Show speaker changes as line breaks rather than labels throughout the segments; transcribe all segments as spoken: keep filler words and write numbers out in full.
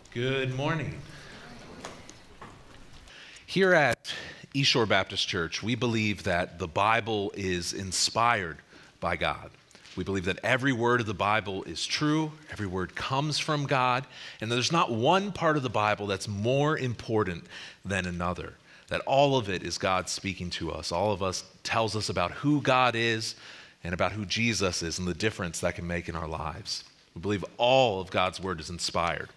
Good morning. Here at East Shore Baptist Church, we believe that the Bible is inspired by God. We believe that every word of the Bible is true, every word comes from God, and there's not one part of the Bible that's more important than another. That all of it is God speaking to us. All of us tells us about who God is and about who Jesus is and the difference that can make in our lives. We believe all of God's word is inspired.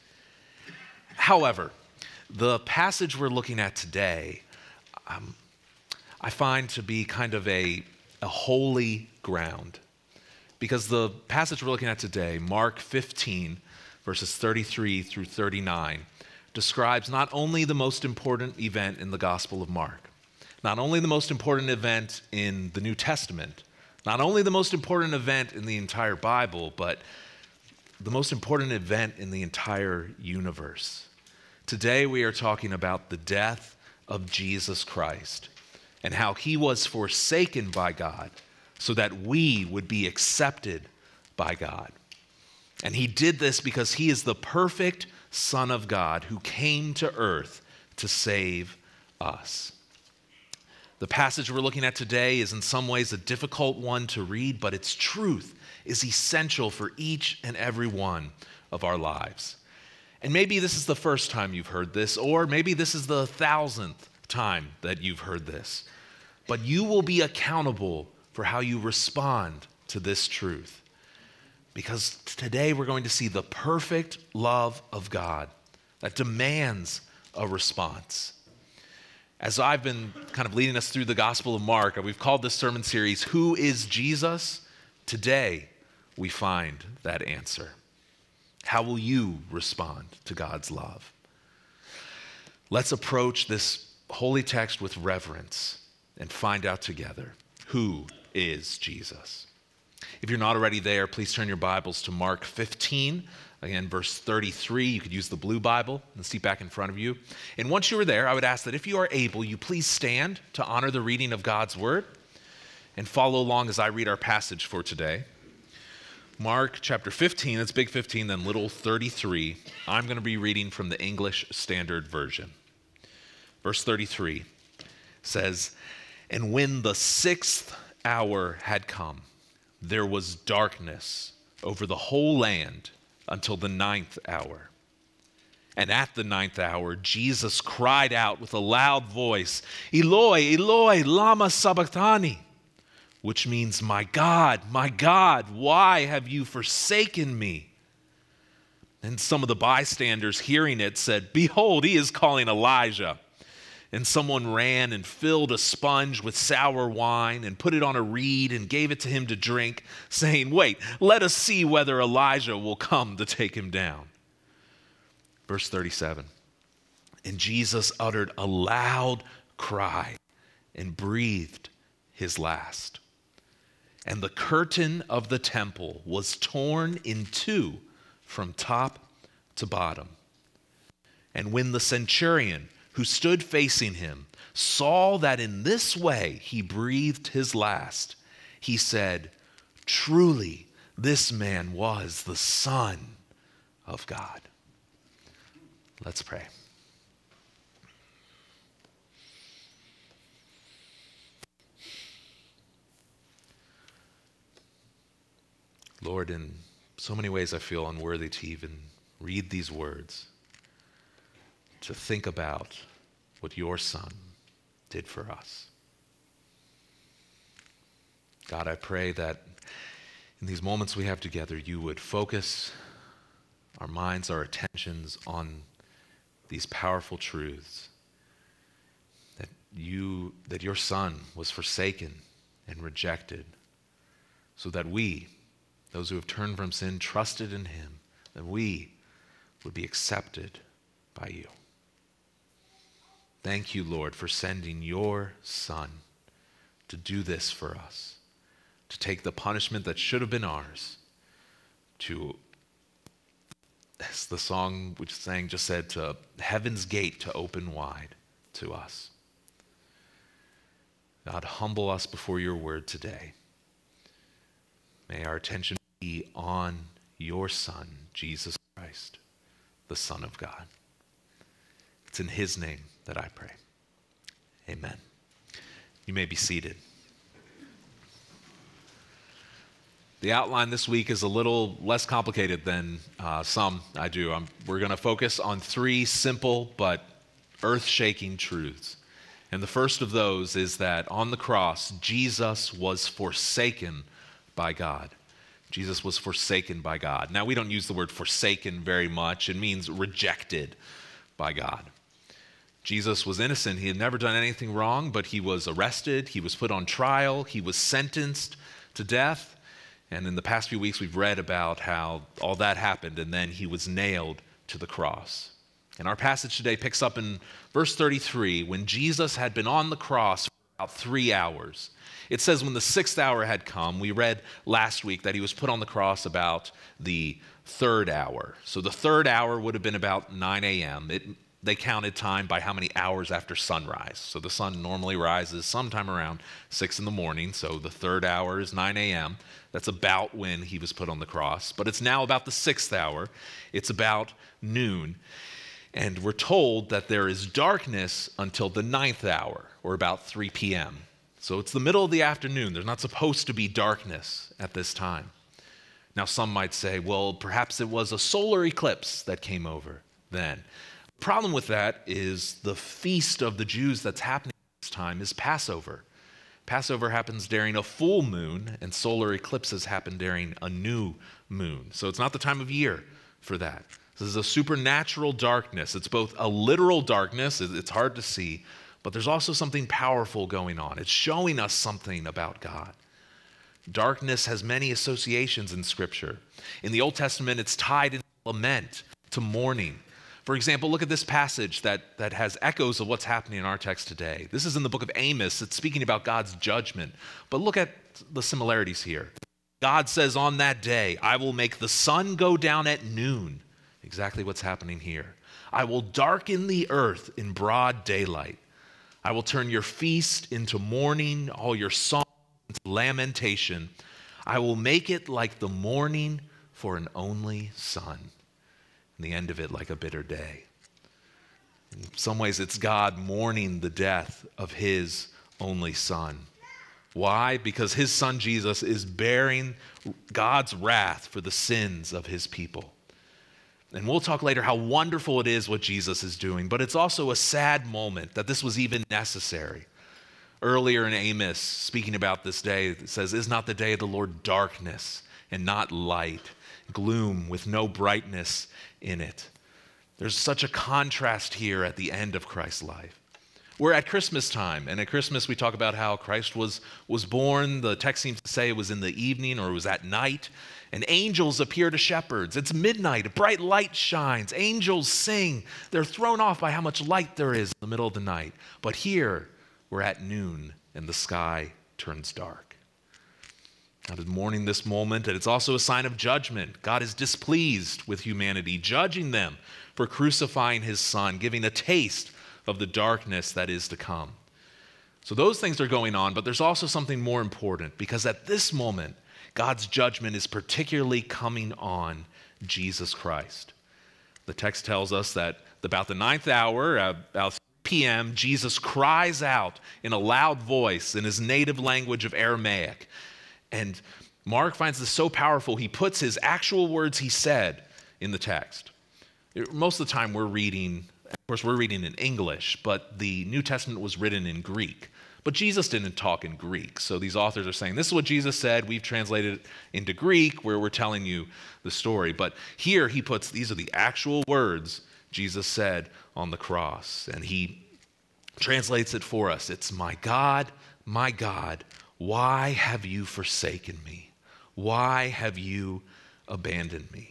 However, the passage we're looking at today, um, I find to be kind of a, a holy ground. Because the passage we're looking at today, Mark fifteen, verses thirty-three through thirty-nine, describes not only the most important event in the Gospel of Mark, not only the most important event in the New Testament, not only the most important event in the entire Bible, but the most important event in the entire universe. Today we are talking about the death of Jesus Christ and how he was forsaken by God so that we would be accepted by God. And he did this because he is the perfect Son of God who came to earth to save us. The passage we're looking at today is in some ways a difficult one to read, but its truth is essential for each and every one of our lives. And maybe this is the first time you've heard this, or maybe this is the thousandth time that you've heard this. But you will be accountable for how you respond to this truth. Because today we're going to see the perfect love of God that demands a response. As I've been kind of leading us through the Gospel of Mark, we've called this sermon series, Who is Jesus? Today we find that answer. How will you respond to God's love? Let's approach this holy text with reverence and find out together, who is Jesus? If you're not already there, please turn your Bibles to Mark fifteen, again, verse thirty-three. You could use the blue Bible in the seat back in front of you. And once you are there, I would ask that if you are able, you please stand to honor the reading of God's word and follow along as I read our passage for today. Mark chapter fifteen, that's big fifteen, then little thirty-three. I'm going to be reading from the English Standard Version. Verse thirty-three says, "And when the sixth hour had come, there was darkness over the whole land until the ninth hour. And at the ninth hour, Jesus cried out with a loud voice, 'Eloi, Eloi, lama sabachthani,' which means, 'My God, my God, why have you forsaken me?' And some of the bystanders hearing it said, 'Behold, he is calling Elijah.' And someone ran and filled a sponge with sour wine and put it on a reed and gave it to him to drink, saying, 'Wait, let us see whether Elijah will come to take him down.'" Verse thirty-seven, "And Jesus uttered a loud cry and breathed his last. And the curtain of the temple was torn in two from top to bottom. And when the centurion who stood facing him saw that in this way he breathed his last, he said, 'Truly, this man was the Son of God.'" Let's pray. Lord, in so many ways I feel unworthy to even read these words, to think about what your Son did for us. God, I pray that in these moments we have together, you would focus our minds, our attentions on these powerful truths, that you, that your Son was forsaken and rejected, so that we, those who have turned from sin, trusted in him, that we would be accepted by you. Thank you, Lord, for sending your Son to do this for us, to take the punishment that should have been ours, to, as the song which sang just said, to heaven's gate to open wide to us. God, humble us before your word today. May our attention be on your Son, Jesus Christ, the Son of God. It's in his name that I pray. Amen. You may be seated. The outline this week is a little less complicated than uh, some I do. I'm, we're going to focus on three simple but earth-shaking truths. And the first of those is that on the cross, Jesus was forsaken by God. Jesus was forsaken by God. Now, we don't use the word forsaken very much. It means rejected by God. Jesus was innocent. He had never done anything wrong, but he was arrested. He was put on trial. He was sentenced to death. And in the past few weeks, we've read about how all that happened, and then he was nailed to the cross. And our passage today picks up in verse thirty-three, when Jesus had been on the cross for about three hours. It says when the sixth hour had come, we read last week that he was put on the cross about the third hour. So the third hour would have been about nine a.m. It, they counted time by how many hours after sunrise. So the sun normally rises sometime around six in the morning. So the third hour is nine a.m. That's about when he was put on the cross. But it's now about the sixth hour. It's about noon. And we're told that there is darkness until the ninth hour, or about three p.m. So it's the middle of the afternoon. There's not supposed to be darkness at this time. Now, some might say, well, perhaps it was a solar eclipse that came over then. The problem with that is the feast of the Jews that's happening at this time is Passover. Passover happens during a full moon, and solar eclipses happen during a new moon. So it's not the time of year for that. This is a supernatural darkness. It's both a literal darkness, it's hard to see, but there's also something powerful going on. It's showing us something about God. Darkness has many associations in Scripture. In the Old Testament, it's tied into lament, to mourning. For example, look at this passage that, that has echoes of what's happening in our text today. This is in the book of Amos. It's speaking about God's judgment. But look at the similarities here. God says, on that day, I will make the sun go down at noon. Exactly what's happening here. I will darken the earth in broad daylight. I will turn your feast into mourning, all your songs into lamentation. I will make it like the mourning for an only son, and the end of it like a bitter day. In some ways, it's God mourning the death of his only son. Why? Because his son Jesus is bearing God's wrath for the sins of his people. And we'll talk later how wonderful it is what Jesus is doing, but it's also a sad moment that this was even necessary. Earlier in Amos, speaking about this day, it says, is not the day of the Lord darkness and not light, gloom with no brightness in it? There's such a contrast here at the end of Christ's life. We're at Christmas time, and at Christmas we talk about how Christ was, was born. The text seems to say it was in the evening or it was at night. And angels appear to shepherds. It's midnight. A bright light shines. Angels sing. They're thrown off by how much light there is in the middle of the night. But here, we're at noon, and the sky turns dark. God is mourning this moment, and it's also a sign of judgment. God is displeased with humanity, judging them for crucifying his son, giving a taste of the darkness that is to come. So those things are going on, but there's also something more important, because at this moment, God's judgment is particularly coming on Jesus Christ. The text tells us that about the ninth hour, about three p.m., Jesus cries out in a loud voice in his native language of Aramaic. And Mark finds this so powerful, he puts his actual words he said in the text. Most of the time we're reading, of course we're reading in English, but the New Testament was written in Greek. But Jesus didn't talk in Greek. So these authors are saying, this is what Jesus said. We've translated it into Greek where we're telling you the story. But here he puts, these are the actual words Jesus said on the cross. And he translates it for us. It's, my God, my God, why have you forsaken me? Why have you abandoned me?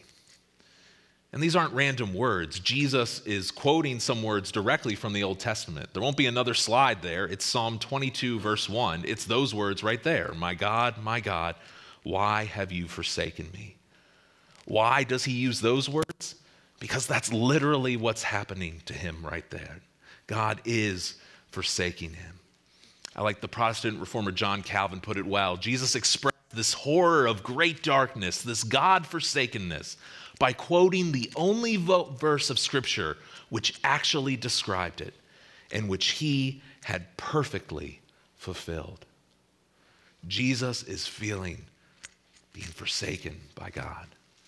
And these aren't random words. Jesus is quoting some words directly from the Old Testament. There won't be another slide there. It's Psalm twenty-two, verse one. It's those words right there. My God, my God, why have you forsaken me? Why does he use those words? Because that's literally what's happening to him right there. God is forsaking him. I like the Protestant reformer John Calvin put it well. Jesus expressed this horror of great darkness, this God-forsakenness, by quoting the only vo- verse of Scripture which actually described it and which he had perfectly fulfilled. Jesus is feeling being forsaken by God.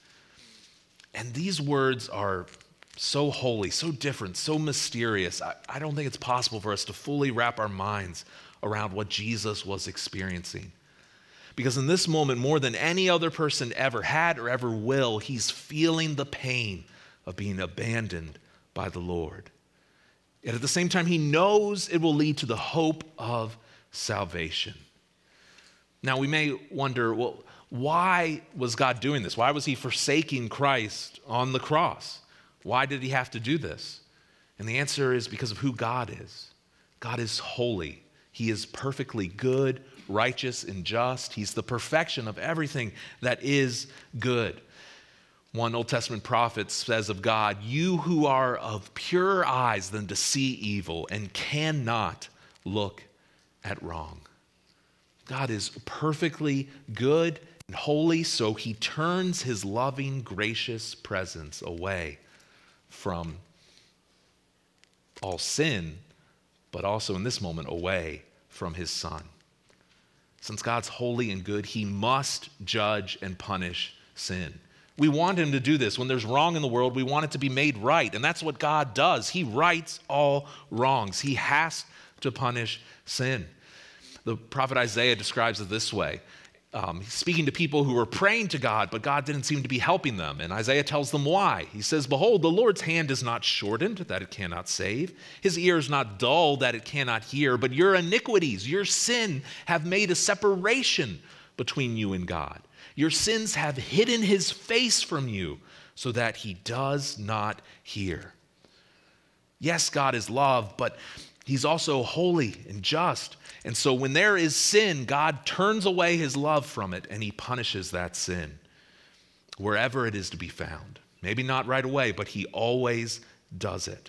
And these words are so holy, so different, so mysterious. I, I don't think it's possible for us to fully wrap our minds around what Jesus was experiencing. Because in this moment, more than any other person ever had or ever will, he's feeling the pain of being abandoned by the Lord. Yet at the same time, he knows it will lead to the hope of salvation. Now, we may wonder, well, why was God doing this? Why was he forsaking Christ on the cross? Why did he have to do this? And the answer is because of who God is. God is holy. He is perfectly good, righteous, and just. He's the perfection of everything that is good. One Old Testament prophet says of God, "You who are of purer eyes than to see evil and cannot look at wrong." God is perfectly good and holy, so he turns his loving, gracious presence away from all sin, but also in this moment away from his Son. Since God's holy and good, he must judge and punish sin. We want him to do this. When there's wrong in the world, we want it to be made right, and that's what God does. He rights all wrongs. He has to punish sin. The prophet Isaiah describes it this way. Um, he's speaking to people who were praying to God, but God didn't seem to be helping them. And Isaiah tells them why. He says, "Behold, the Lord's hand is not shortened, that it cannot save. His ear is not dull, that it cannot hear. But your iniquities, your sin, have made a separation between you and God. Your sins have hidden his face from you, so that he does not hear." Yes, God is love, but he's also holy and just. And so when there is sin, God turns away his love from it and he punishes that sin wherever it is to be found. Maybe not right away, but he always does it.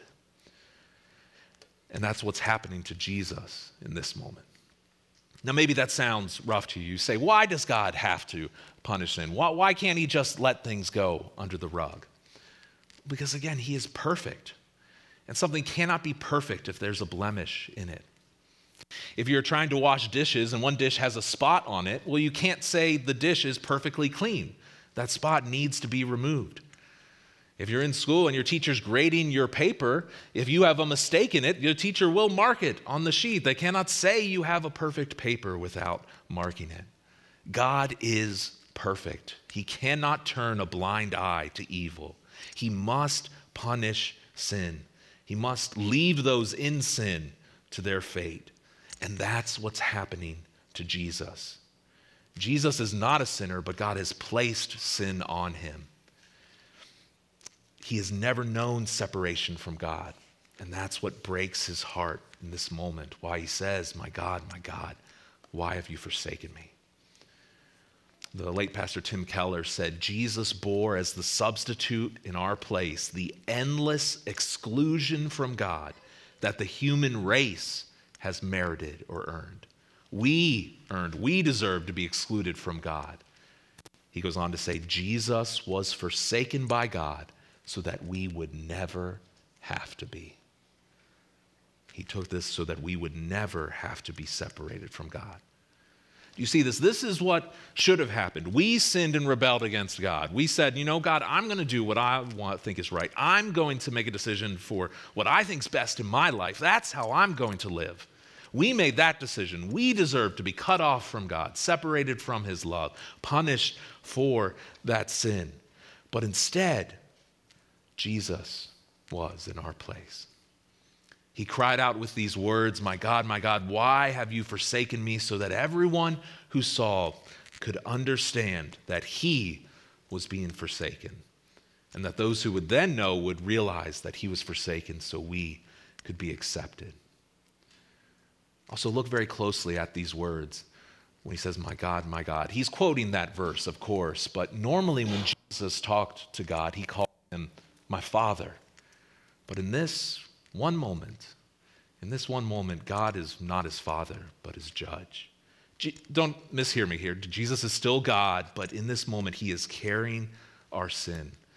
And that's what's happening to Jesus in this moment. Now, maybe that sounds rough to you. You say, why does God have to punish sin? Why, why can't he just let things go under the rug? Because again, he is perfect. And something cannot be perfect if there's a blemish in it. If you're trying to wash dishes and one dish has a spot on it, well, you can't say the dish is perfectly clean. That spot needs to be removed. If you're in school and your teacher's grading your paper, if you have a mistake in it, your teacher will mark it on the sheet. They cannot say you have a perfect paper without marking it. God is perfect. He cannot turn a blind eye to evil. He must punish sin. He must leave those in sin to their fate. And that's what's happening to Jesus. Jesus is not a sinner, but God has placed sin on him. He has never known separation from God. And that's what breaks his heart in this moment, why he says, "My God, my God, why have you forsaken me?" The late Pastor Tim Keller said, "Jesus bore as the substitute in our place the endless exclusion from God that the human race has merited or earned. We earned, we deserve to be excluded from God." He goes on to say, "Jesus was forsaken by God so that we would never have to be." He took this so that we would never have to be separated from God. You see this? This is what should have happened. We sinned and rebelled against God. We said, you know, God, I'm going to do what I want, think is right. I'm going to make a decision for what I think is best in my life. That's how I'm going to live. We made that decision. We deserve to be cut off from God, separated from his love, punished for that sin. But instead, Jesus was in our place. He cried out with these words, "My God, my God, why have you forsaken me?" so that everyone who saw could understand that he was being forsaken, and that those who would then know would realize that he was forsaken so we could be accepted. Also, look very closely at these words when he says, "My God, my God." He's quoting that verse, of course, but normally when Jesus talked to God, he called him "my Father." But in this one moment, in this one moment, God is not his father, but his judge. G- don't mishear me here. Jesus is still God, but in this moment, he is carrying our sin.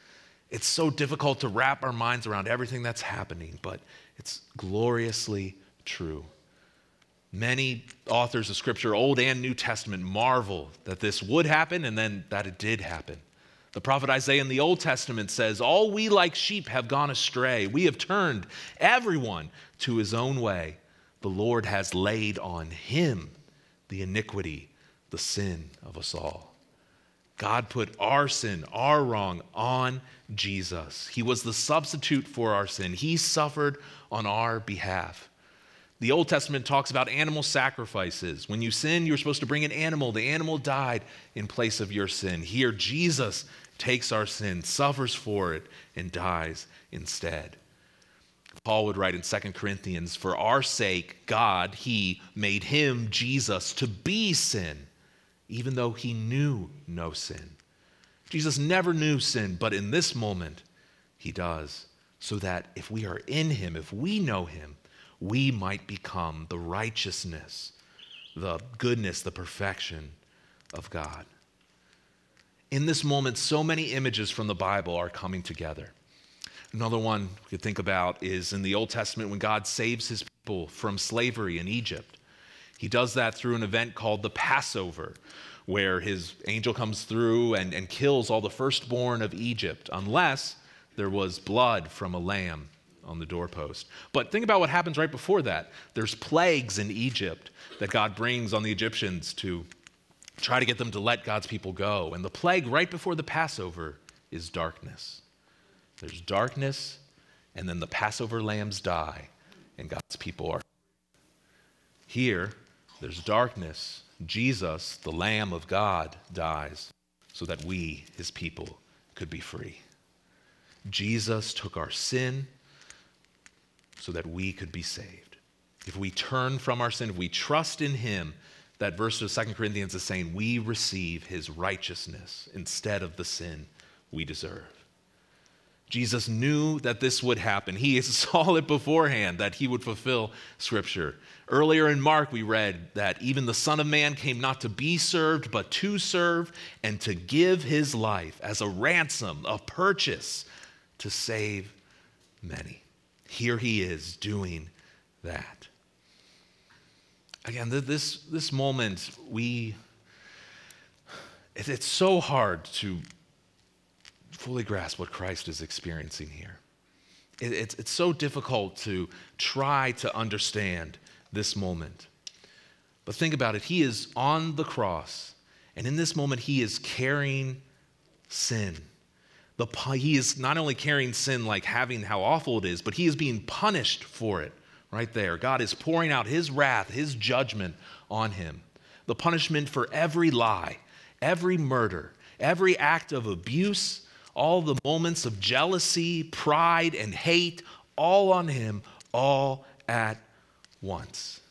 It's so difficult to wrap our minds around everything that's happening, but it's gloriously true. Many authors of Scripture, Old and New Testament, marvel that this would happen and then that it did happen. The prophet Isaiah in the Old Testament says, "All we like sheep have gone astray. We have turned everyone to his own way. The Lord has laid on him the iniquity, the sin of us all." God put our sin, our wrong, on Jesus. He was the substitute for our sin. He suffered on our behalf. The Old Testament talks about animal sacrifices. When you sin, you're supposed to bring an animal. The animal died in place of your sin. Here, Jesus takes our sin, suffers for it, and dies instead. Paul would write in Second Corinthians, "For our sake, God, he made him, Jesus, to be sin, even though he knew no sin." Jesus never knew sin, but in this moment, he does, so that if we are in him, if we know him, we might become the righteousness, the goodness, the perfection of God. In this moment, so many images from the Bible are coming together. Another one we could think about is in the Old Testament when God saves his people from slavery in Egypt. He does that through an event called the Passover, where his angel comes through and, and kills all the firstborn of Egypt, unless there was blood from a lamb on the doorpost. But think about what happens right before that. There's plagues in Egypt that God brings on the Egyptians to try to get them to let God's people go. And the plague right before the Passover is darkness. There's darkness, and then the Passover lambs die, and God's people are. Here, there's darkness. Jesus, the Lamb of God, dies so that we, his people, could be free. Jesus took our sin so that we could be saved. If we turn from our sin, if we trust in him, that verse of Second Corinthians is saying we receive his righteousness instead of the sin we deserve. Jesus knew that this would happen. He saw it beforehand, that he would fulfill Scripture. Earlier in Mark, we read that even the Son of Man came not to be served, but to serve and to give his life as a ransom, a purchase to save many. Here he is doing that. Again, this, this moment, we, it, it's so hard to fully grasp what Christ is experiencing here. It, it's, it's so difficult to try to understand this moment. But think about it. He is on the cross, and in this moment, he is carrying sin. The, he is not only carrying sin like having how awful it is, but he is being punished for it right there. God is pouring out his wrath, his judgment on him. The punishment for every lie, every murder, every act of abuse, all the moments of jealousy, pride, and hate, all on him, all at once.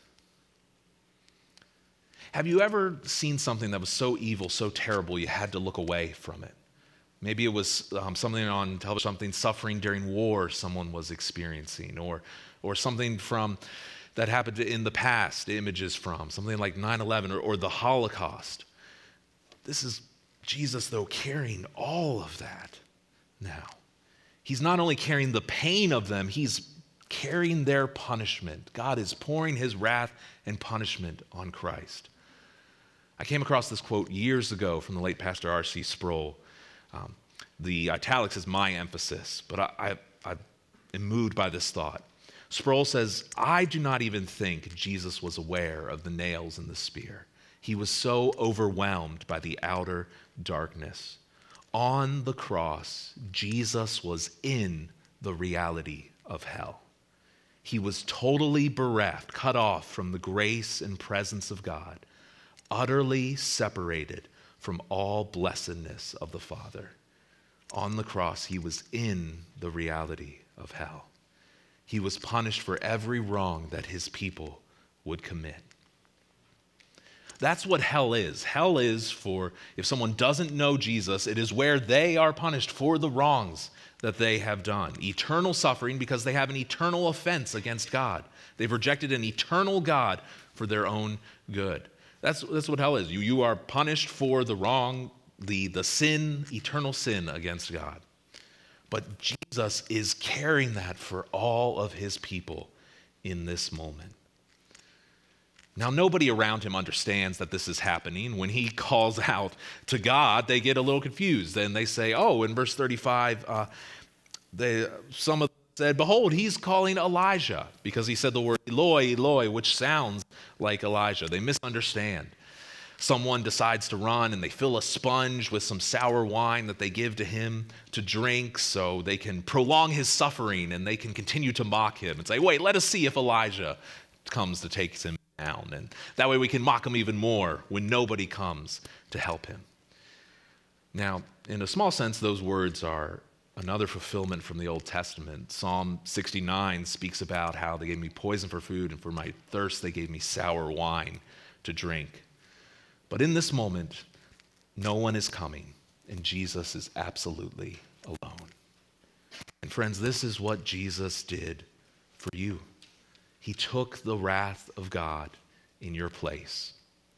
Have you ever seen something that was so evil, so terrible, you had to look away from it? Maybe it was um, something on television, something suffering during war someone was experiencing, or, or something from that happened in the past, images from, something like nine eleven or, or the Holocaust. This is Jesus, though, carrying all of that now. He's not only carrying the pain of them, he's carrying their punishment. God is pouring his wrath and punishment on Christ. I came across this quote years ago from the late Pastor R C Sproul. Um, the italics is my emphasis, but I, I, I am moved by this thought. Sproul says, "I do not even think Jesus was aware of the nails in the spear. He was so overwhelmed by the outer darkness. On the cross, Jesus was in the reality of hell. He was totally bereft, cut off from the grace and presence of God, utterly separated from all blessedness of the Father. On the cross, he was in the reality of hell. He was punished for every wrong that his people would commit." That's what hell is. Hell is for, if someone doesn't know Jesus, it is where they are punished for the wrongs that they have done. Eternal suffering because they have an eternal offense against God. They've rejected an eternal God for their own good. That's, that's what hell is. You, you are punished for the wrong, the, the sin, eternal sin against God. But Jesus is carrying that for all of his people in this moment. Now, nobody around him understands that this is happening. When he calls out to God, they get a little confused. And they say, oh, in verse thirty-five, uh, they, some of them said, behold, he's calling Elijah, because he said the word Eloi, Eloi, which sounds like Elijah. They misunderstand. Someone decides to run and they fill a sponge with some sour wine that they give to him to drink so they can prolong his suffering and they can continue to mock him and say, wait, let us see if Elijah comes to take him down. And that way we can mock him even more when nobody comes to help him. Now, in a small sense, those words are another fulfillment from the Old Testament. Psalm sixty-nine speaks about how they gave me poison for food and for my thirst they gave me sour wine to drink. But in this moment, no one is coming, and Jesus is absolutely alone. And friends, this is what Jesus did for you. He took the wrath of God in your place.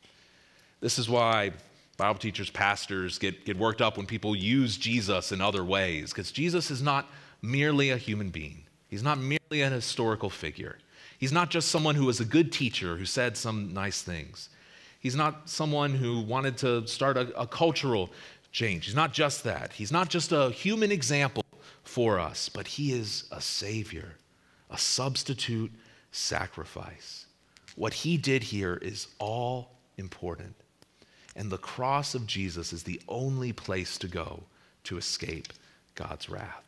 This is why Bible teachers, pastors get, get worked up when people use Jesus in other ways, because Jesus is not merely a human being. He's not merely an historical figure. He's not just someone who was a good teacher who said some nice things. He's not someone who wanted to start a, a cultural change. He's not just that. He's not just a human example for us, but he is a savior, a substitute sacrifice. What he did here is all important. And the cross of Jesus is the only place to go to escape God's wrath.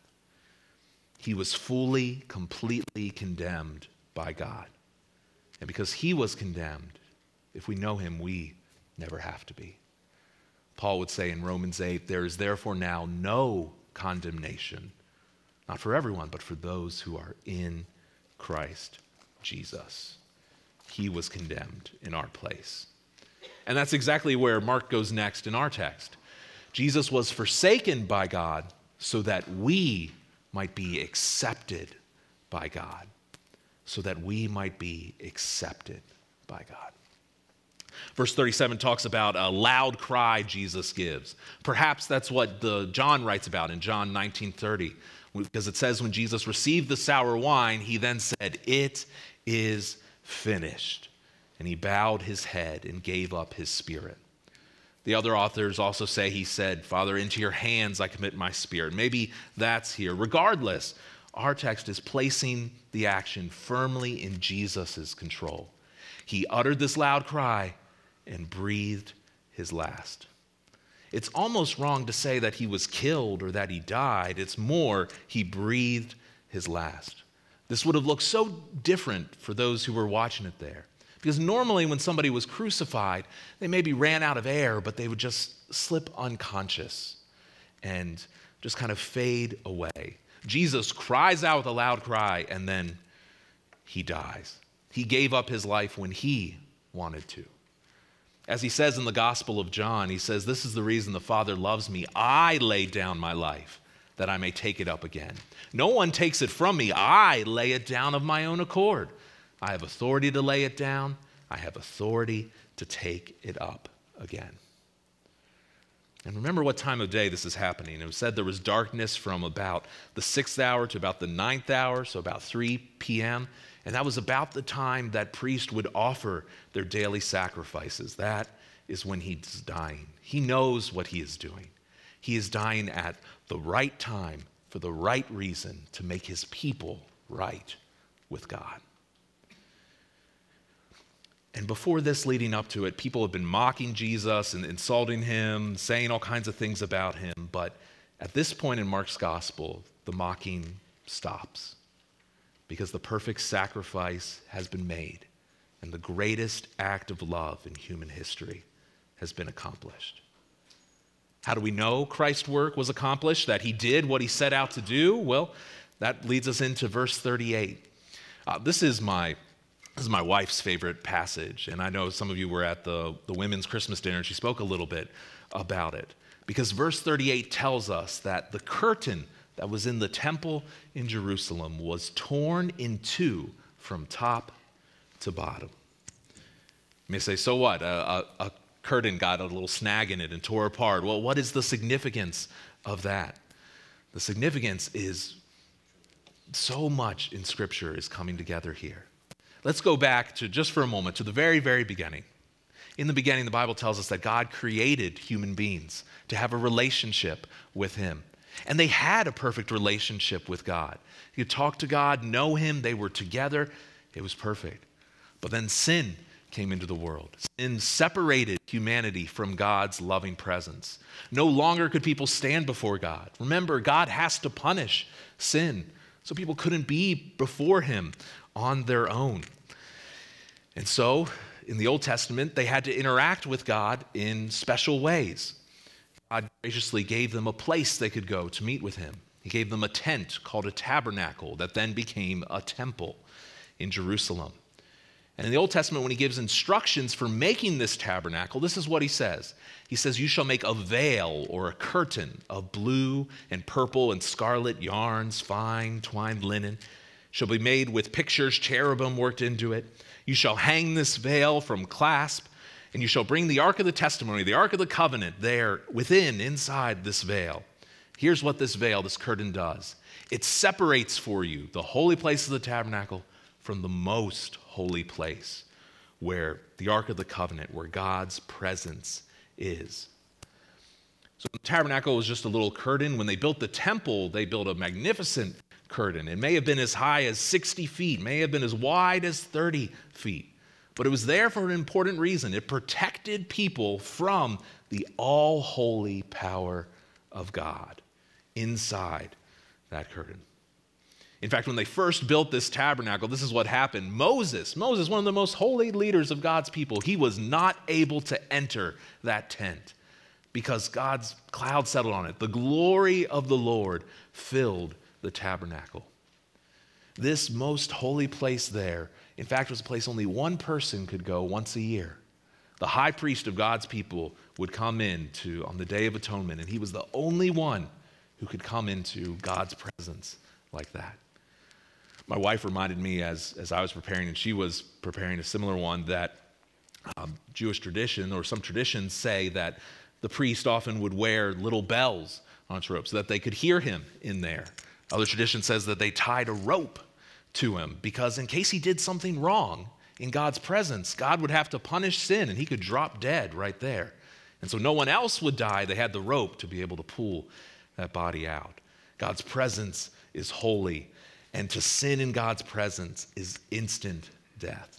He was fully, completely condemned by God. And because he was condemned, if we know him, we never have to be. Paul would say in Romans eight, there is therefore now no condemnation, not for everyone, but for those who are in Christ Jesus. He was condemned in our place. And that's exactly where Mark goes next in our text. Jesus was forsaken by God so that we might be accepted by God. So that we might be accepted by God. Verse thirty-seven talks about a loud cry Jesus gives. Perhaps that's what the John writes about in John nineteen thirty, because it says when Jesus received the sour wine, he then said, "It is finished." And he bowed his head and gave up his spirit. The other authors also say he said, "Father, into your hands I commit my spirit." Maybe that's here. Regardless, our text is placing the action firmly in Jesus' control. He uttered this loud cry and breathed his last. It's almost wrong to say that he was killed or that he died. It's more, he breathed his last. This would have looked so different for those who were watching it there. Because normally when somebody was crucified, they maybe ran out of air, but they would just slip unconscious and just kind of fade away. Jesus cries out with a loud cry, and then he dies. He gave up his life when he wanted to. As he says in the Gospel of John, he says, "This is the reason the Father loves me. I lay down my life that I may take it up again. No one takes it from me. I lay it down of my own accord. I have authority to lay it down. I have authority to take it up again." And remember what time of day this is happening. It was said there was darkness from about the sixth hour to about the ninth hour, so about three p.m., and that was about the time that priests would offer their daily sacrifices. That is when he's dying. He knows what he is doing. He is dying at the right time for the right reason to make his people right with God. And before this, leading up to it, people have been mocking Jesus and insulting him, saying all kinds of things about him. But at this point in Mark's gospel, the mocking stops because the perfect sacrifice has been made and the greatest act of love in human history has been accomplished. How do we know Christ's work was accomplished, that he did what he set out to do? Well, that leads us into verse thirty-eight. Uh, this is my This is my wife's favorite passage, and I know some of you were at the, the women's Christmas dinner, and she spoke a little bit about it. Because verse thirty-eight tells us that the curtain that was in the temple in Jerusalem was torn in two from top to bottom. You may say, so what? A, a, a curtain got a little snag in it and tore apart. Well, what is the significance of that? The significance is so much in Scripture is coming together here. Let's go back to, just for a moment, to the very, very beginning. In the beginning, the Bible tells us that God created human beings to have a relationship with him. And they had a perfect relationship with God. You could talk to God, know him, they were together. It was perfect. But then sin came into the world. Sin separated humanity from God's loving presence. No longer could people stand before God. Remember, God has to punish sin. So people couldn't be before him on their own. And so, in the Old Testament, they had to interact with God in special ways. God graciously gave them a place they could go to meet with him. He gave them a tent called a tabernacle that then became a temple in Jerusalem. And in the Old Testament, when he gives instructions for making this tabernacle, this is what he says. He says, you shall make a veil or a curtain of blue and purple and scarlet yarns, fine twined linen. Shall be made with pictures, cherubim worked into it. You shall hang this veil from clasp, and you shall bring the ark of the testimony, the ark of the covenant, there within, inside this veil. Here's what this veil, this curtain does. It separates for you the holy place of the tabernacle from the most holy place, where the ark of the covenant, where God's presence is. So the tabernacle was just a little curtain. When they built the temple, they built a magnificent curtain. It may have been as high as sixty feet, may have been as wide as thirty feet. But it was there for an important reason. It protected people from the all-holy power of God inside that curtain. In fact, when they first built this tabernacle, this is what happened. Moses, Moses, one of the most holy leaders of God's people, he was not able to enter that tent because God's cloud settled on it. The glory of the Lord filled the tabernacle. This most holy place there, in fact, was a place only one person could go once a year. The high priest of God's people would come in to, on the Day of Atonement, and he was the only one who could come into God's presence like that. My wife reminded me as, as I was preparing, and she was preparing a similar one, that um, Jewish tradition, or some traditions say that the priest often would wear little bells on his robe so that they could hear him in there. Other tradition says that they tied a rope to him because in case he did something wrong in God's presence, God would have to punish sin and he could drop dead right there. And so no one else would die. They had the rope to be able to pull that body out. God's presence is holy, and to sin in God's presence is instant death.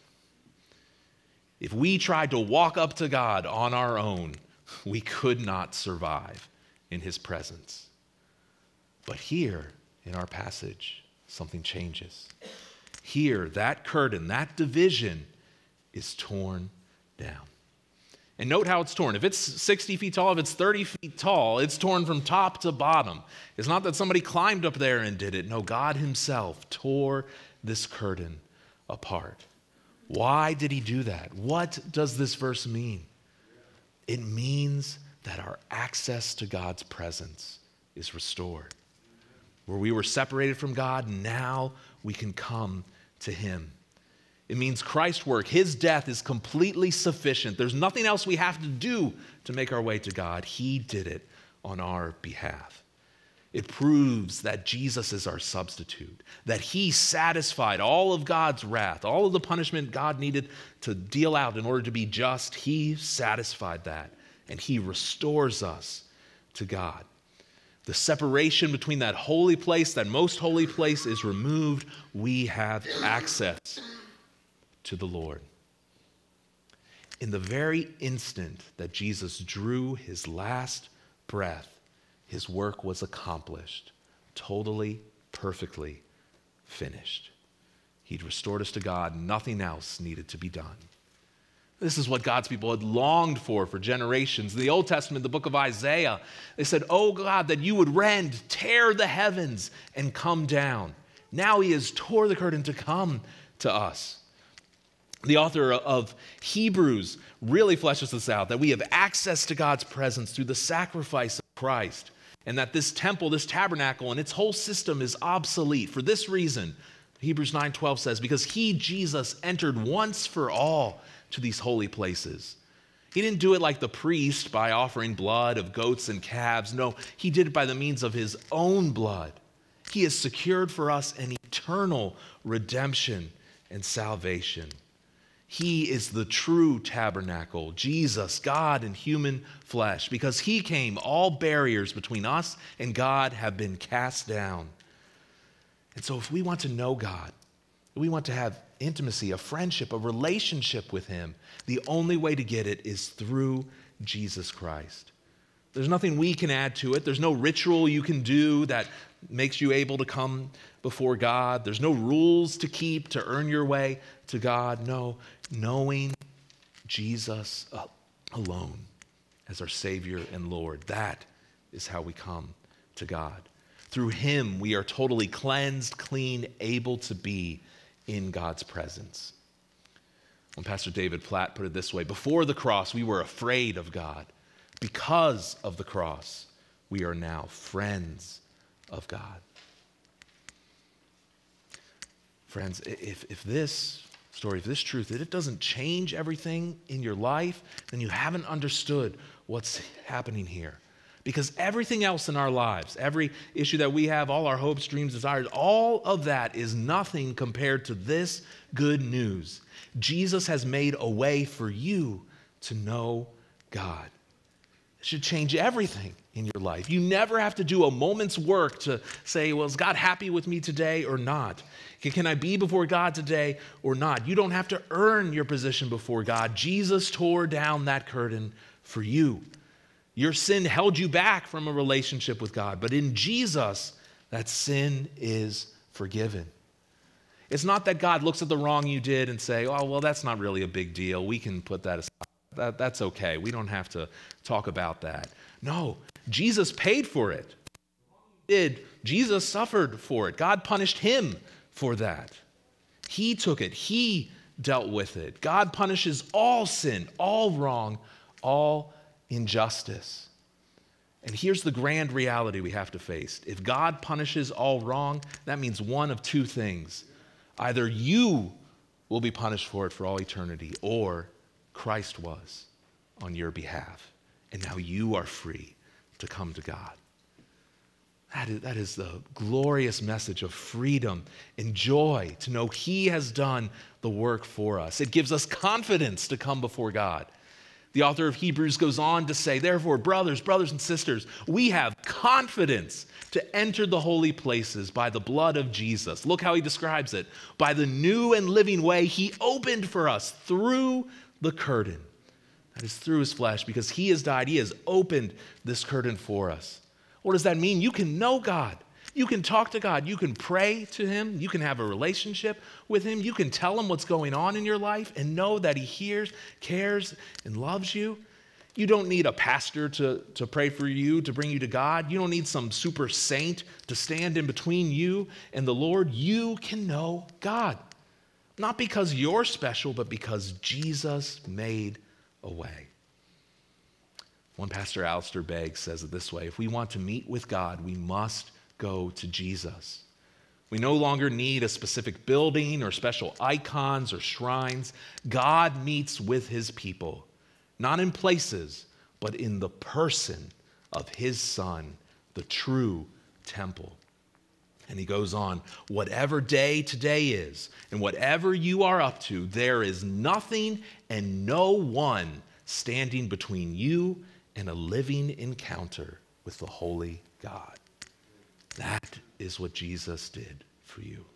If we tried to walk up to God on our own, we could not survive in his presence. But here in our passage, something changes. Here, that curtain, that division is torn down. And note how it's torn. If it's sixty feet tall, if it's thirty feet tall, it's torn from top to bottom. It's not that somebody climbed up there and did it. No, God himself tore this curtain apart. Why did he do that? What does this verse mean? It means that our access to God's presence is restored. Where we were separated from God, now we can come to him. It means Christ's work, his death is completely sufficient. There's nothing else we have to do to make our way to God. He did it on our behalf. It proves that Jesus is our substitute, that he satisfied all of God's wrath, all of the punishment God needed to deal out in order to be just. He satisfied that, and he restores us to God. The separation between that holy place, that most holy place, is removed. We have access to the Lord. In the very instant that Jesus drew his last breath, his work was accomplished, totally, perfectly finished. He'd restored us to God. Nothing else needed to be done. This is what God's people had longed for for generations. In the Old Testament, the book of Isaiah, they said, "Oh God, that you would rend, tear the heavens, and come down." Now he has tore the curtain to come to us. The author of Hebrews really fleshes this out, that we have access to God's presence through the sacrifice of Christ, and that this temple, this tabernacle, and its whole system is obsolete. For this reason, Hebrews nine twelve says, because he, Jesus, entered once for all to these holy places. He didn't do it like the priest by offering blood of goats and calves. No, he did it by the means of his own blood. He has secured for us an eternal redemption and salvation. He is the true tabernacle, Jesus, God in human flesh. Because he came, all barriers between us and God have been cast down. And so if we want to know God, if we want to have intimacy, a friendship, a relationship with him, the only way to get it is through Jesus Christ. There's nothing we can add to it. There's no ritual you can do that makes you able to come before God. There's no rules to keep to earn your way to God. No, knowing Jesus alone as our Savior and Lord, that is how we come to God. Through him, we are totally cleansed, clean, able to be in God's presence. When Pastor David Platt put it this way, before the cross, we were afraid of God. Because of the cross, we are now friends of God. Friends, if, if this story, if this truth, if it doesn't change everything in your life, then you haven't understood what's happening here. Because everything else in our lives, every issue that we have, all our hopes, dreams, desires, all of that is nothing compared to this good news. Jesus has made a way for you to know God. It should change everything in your life. You never have to do a moment's work to say, well, is God happy with me today or not? Can I be before God today or not? You don't have to earn your position before God. Jesus tore down that curtain for you. Your sin held you back from a relationship with God, but in Jesus, that sin is forgiven. It's not that God looks at the wrong you did and say, oh, well, that's not really a big deal. We can put that aside. That, that's okay. We don't have to talk about that. No, Jesus paid for it. Did Jesus suffered for it. God punished him for that. He took it. He dealt with it. God punishes all sin, all wrong, all injustice. And here's the grand reality we have to face. If God punishes all wrong, that means one of two things. Either you will be punished for it for all eternity, or Christ was on your behalf. And now you are free to come to God. That is, that is the glorious message of freedom and joy to know he has done the work for us. It gives us confidence to come before God. The author of Hebrews goes on to say, therefore, brothers, brothers and sisters, we have confidence to enter the holy places by the blood of Jesus. Look how he describes it. By the new and living way he opened for us through the curtain. That is through his flesh, because he has died. He has opened this curtain for us. What does that mean? You can know God. You can talk to God. You can pray to him. You can have a relationship with him. You can tell him what's going on in your life and know that he hears, cares, and loves you. You don't need a pastor to, to pray for you, to bring you to God. You don't need some super saint to stand in between you and the Lord. You can know God. Not because you're special, but because Jesus made a way. One pastor, Alistair Begg, says it this way: if we want to meet with God, we must go to Jesus. We no longer need a specific building or special icons or shrines. God meets with his people, not in places, but in the person of his Son, the true temple. And he goes on, whatever day today is, and whatever you are up to, there is nothing and no one standing between you and a living encounter with the holy God. That is what Jesus did for you.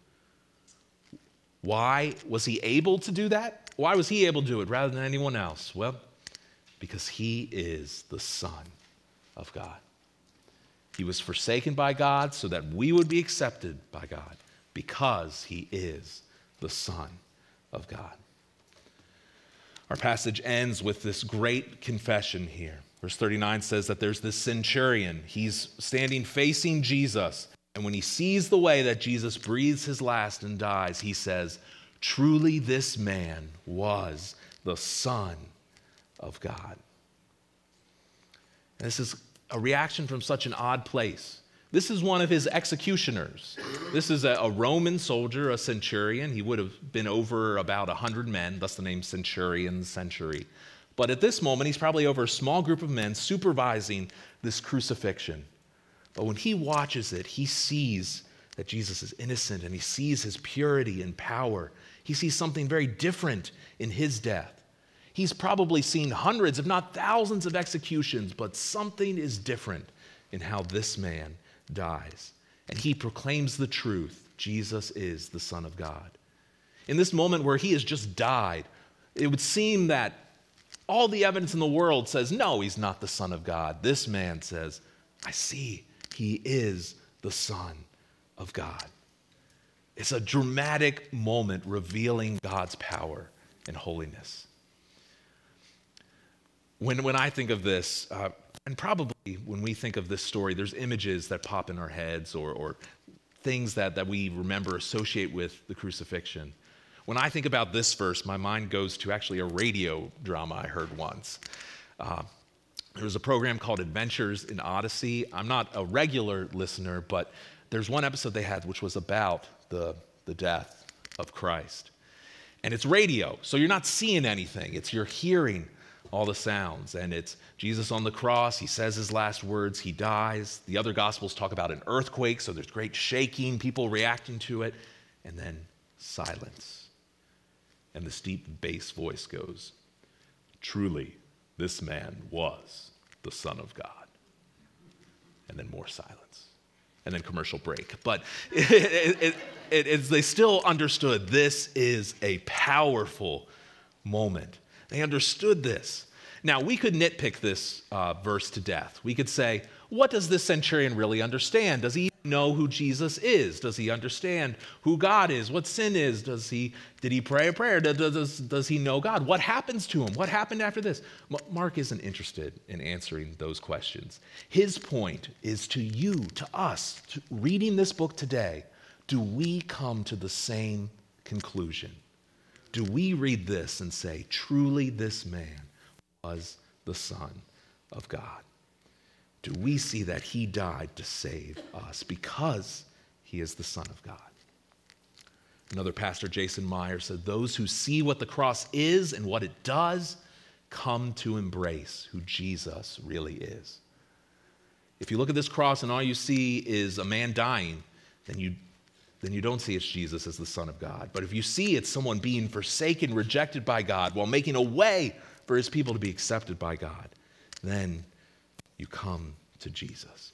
Why was he able to do that? Why was he able to do it rather than anyone else? Well, because he is the Son of God. He was forsaken by God so that we would be accepted by God, because he is the Son of God. Our passage ends with this great confession here. Verse thirty-nine says that there's this centurion. He's standing facing Jesus, and when he sees the way that Jesus breathes his last and dies, he says, truly this man was the Son of God. And this is a reaction from such an odd place. This is one of his executioners. This is a, a Roman soldier, a centurion. He would have been over about one hundred men, thus the name centurion, century. But at this moment, he's probably over a small group of men supervising this crucifixion. But when he watches it, he sees that Jesus is innocent, and he sees his purity and power. He sees something very different in his death. He's probably seen hundreds, if not thousands, of executions, but something is different in how this man dies. And he proclaims the truth: Jesus is the Son of God. In this moment where he has just died, it would seem that all the evidence in the world says, no, he's not the Son of God. This man says, I see, he is the Son of God. It's a dramatic moment revealing God's power and holiness. When, when I think of this, uh, and probably when we think of this story, there's images that pop in our heads, or, or things that, that we remember, associate with the crucifixion. When I think about this verse, my mind goes to actually a radio drama I heard once. Uh, there was a program called Adventures in Odyssey. I'm not a regular listener, but there's one episode they had which was about the, the death of Christ. And it's radio, so you're not seeing anything. It's you're hearing all the sounds. And it's Jesus on the cross. He says his last words. He dies. The other Gospels talk about an earthquake, so there's great shaking, people reacting to it. And then silence. And this deep bass voice goes, truly, this man was the Son of God. And then more silence. And then commercial break. But it, it, it, it, it's, they still understood this is a powerful moment. They understood this. Now, we could nitpick this uh, verse to death. We could say, what does this centurion really understand? Does he know who Jesus is? Does he understand who God is? What sin is? Does he, did he pray a prayer? Does, does, does he know God? What happens to him? What happened after this? Mark isn't interested in answering those questions. His point is to you, to us, to reading this book today, do we come to the same conclusion? Do we read this and say, truly this man was the Son of God? Do we see that he died to save us because he is the Son of God? Another pastor, Jason Meyer, said, those who see what the cross is and what it does come to embrace who Jesus really is. If you look at this cross and all you see is a man dying, then you then you don't see it's Jesus as the Son of God. But if you see it's someone being forsaken, rejected by God, while making a way for his people to be accepted by God, then you come to Jesus.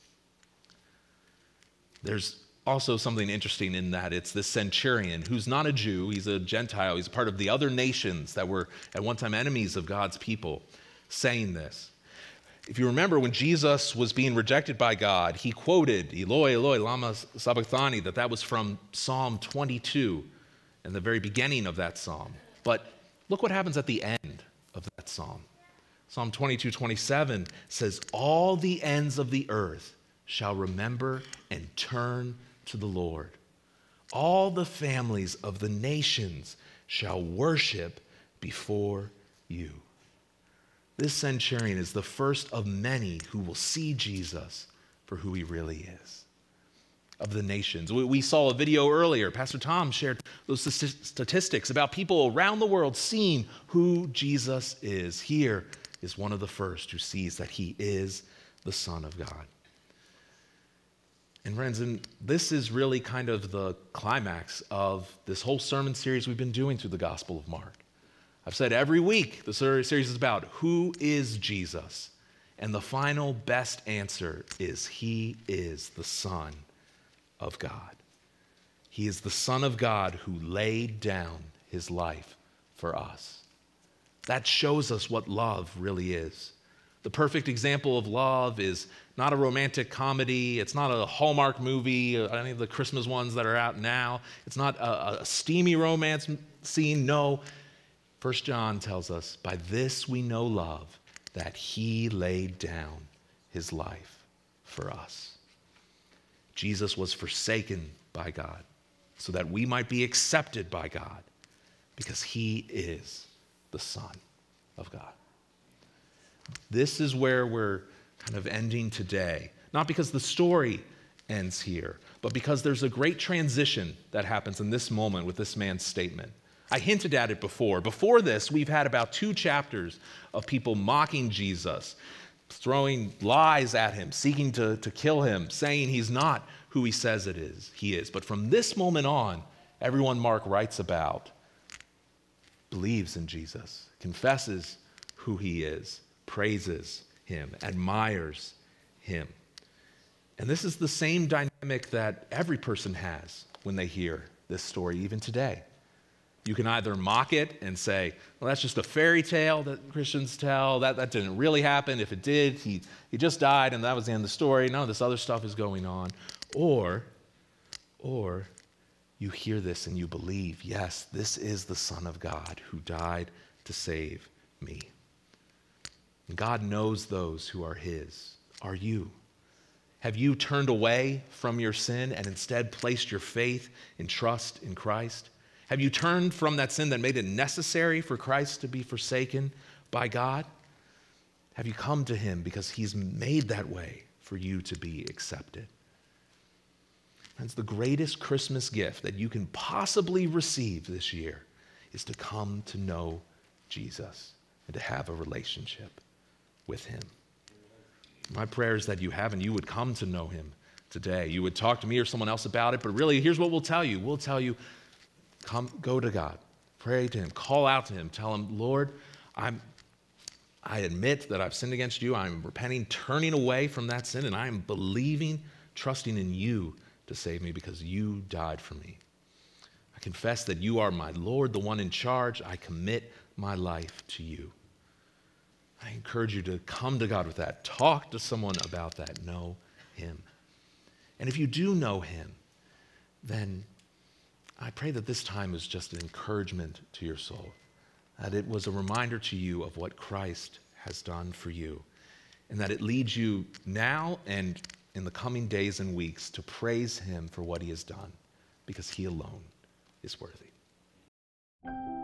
There's also something interesting in that it's this centurion who's not a Jew, he's a Gentile, he's a part of the other nations that were at one time enemies of God's people, saying this. If you remember, when Jesus was being rejected by God, he quoted, Eloi, Eloi, lama sabachthani, that that was from Psalm twenty-two, and the very beginning of that psalm. But look what happens at the end of that psalm. Psalm twenty-two, twenty-seven says, all the ends of the earth shall remember and turn to the Lord. All the families of the nations shall worship before you. This centurion is the first of many who will see Jesus for who he really is. Of the nations. We, we saw a video earlier. Pastor Tom shared those statistics about people around the world seeing who Jesus is. Here is one of the first who sees that he is the Son of God. And friends, and this is really kind of the climax of this whole sermon series we've been doing through the Gospel of Mark. I've said every week the series is about who is Jesus. And the final best answer is he is the Son of God. He is the Son of God who laid down his life for us. That shows us what love really is. The perfect example of love is not a romantic comedy. It's not a Hallmark movie, any of the Christmas ones that are out now. It's not a, a steamy romance scene. No. First John tells us, by this we know love, that he laid down his life for us. Jesus was forsaken by God so that we might be accepted by God because he is the Son of God. This is where we're kind of ending today. Not because the story ends here, but because there's a great transition that happens in this moment with this man's statement. I hinted at it before. Before this, we've had about two chapters of people mocking Jesus, throwing lies at him, seeking to, to kill him, saying he's not who he says it is. He is. But from this moment on, everyone Mark writes about believes in Jesus, confesses who he is, praises him, admires him. And this is the same dynamic that every person has when they hear this story, even today. You can either mock it and say, well, that's just a fairy tale that Christians tell. That, that didn't really happen. If it did, he, he just died and that was the end of the story. No, this other stuff is going on. Or, or you hear this and you believe, yes, this is the Son of God who died to save me. And God knows those who are his. Are you? Have you turned away from your sin and instead placed your faith and trust in Christ? Have you turned from that sin that made it necessary for Christ to be forsaken by God? Have you come to him because he's made that way for you to be accepted? Friends, the greatest Christmas gift that you can possibly receive this year is to come to know Jesus and to have a relationship with him. My prayer is that you have and you would come to know him today. You would talk to me or someone else about it, but really, here's what we'll tell you. We'll tell you, come, go to God, pray to him, call out to him, tell him, Lord, I'm, I admit that I've sinned against you. I'm repenting, turning away from that sin, and I am believing, trusting in you to save me because you died for me. I confess that you are my Lord, the one in charge. I commit my life to you. I encourage you to come to God with that. Talk to someone about that. Know him. And if you do know him, then I pray that this time is just an encouragement to your soul, that it was a reminder to you of what Christ has done for you, and that it leads you now and in the coming days and weeks to praise him for what he has done, because he alone is worthy.